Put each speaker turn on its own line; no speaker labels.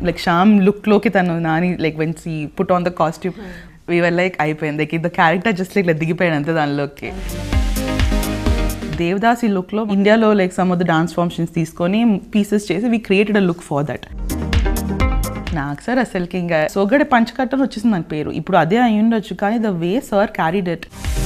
like Sham look లోకి తను Nani like when she put on the costume we were like అయిపోయింది like the character just like దిగిపోయాడు అంతే దానిలోకి. దేవదాసి లుక్లో ఇండియాలో like some of the dance formations తీసుకొని పీసెస్ చేసి we created a look for that. నాకు సార్ అసలుకి ఇంకా సోగడే పంచకట్టని వచ్చేసింది నాకు పేరు, ఇప్పుడు అదే అయి ఉండొచ్చు కానీ the way sir carried it.